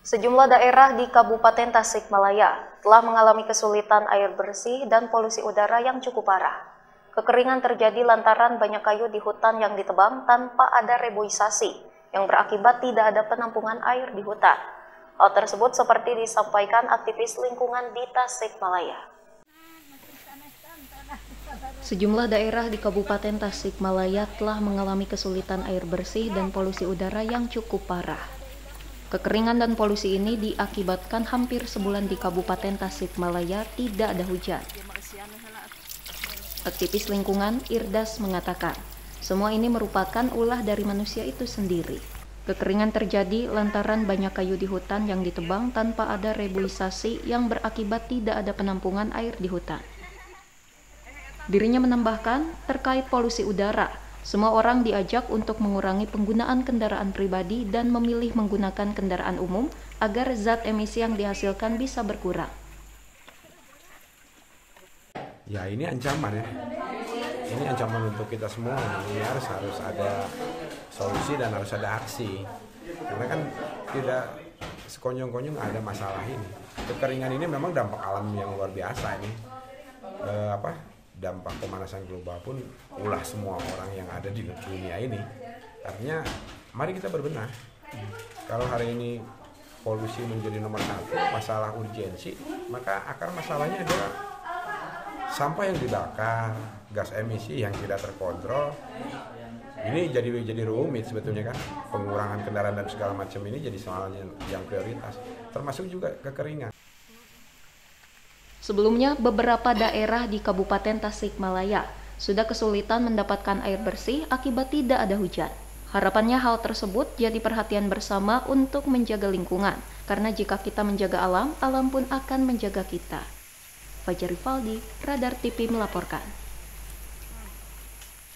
Sejumlah daerah di Kabupaten Tasikmalaya telah mengalami kesulitan air bersih dan polusi udara yang cukup parah. Kekeringan terjadi lantaran banyak kayu di hutan yang ditebang tanpa ada reboisasi, yang berakibat tidak ada penampungan air di hutan. Hal tersebut seperti disampaikan aktivis lingkungan di Tasikmalaya. Sejumlah daerah di Kabupaten Tasikmalaya telah mengalami kesulitan air bersih dan polusi udara yang cukup parah. Kekeringan dan polusi ini diakibatkan hampir sebulan di Kabupaten Tasikmalaya tidak ada hujan. Aktivis lingkungan Irdas mengatakan, semua ini merupakan ulah dari manusia itu sendiri. Kekeringan terjadi lantaran banyak kayu di hutan yang ditebang tanpa ada reboisasi yang berakibat tidak ada penampungan air di hutan. Dirinya menambahkan, terkait polusi udara, semua orang diajak untuk mengurangi penggunaan kendaraan pribadi dan memilih menggunakan kendaraan umum agar zat emisi yang dihasilkan bisa berkurang. Ya, ini ancaman ya. Ini ancaman untuk kita semua. Ini harus ada solusi dan harus ada aksi. Karena kan tidak sekonyong-konyong ada masalah ini. Kekeringan ini memang dampak alam yang luar biasa ini. Dampak pemanasan global pun ulah semua orang yang ada di dunia ini. Artinya mari kita berbenah. Kalau hari ini polusi menjadi nomor satu, masalah urgensi, maka akar masalahnya adalah sampah yang dibakar, gas emisi yang tidak terkontrol. Ini jadi rumit sebetulnya kan. Pengurangan kendaraan dan segala macam ini jadi soal yang prioritas. Termasuk juga kekeringan. Sebelumnya, beberapa daerah di Kabupaten Tasikmalaya sudah kesulitan mendapatkan air bersih akibat tidak ada hujan. Harapannya hal tersebut jadi perhatian bersama untuk menjaga lingkungan, karena jika kita menjaga alam, alam pun akan menjaga kita. Fajar Rivaldi, Radar TV melaporkan.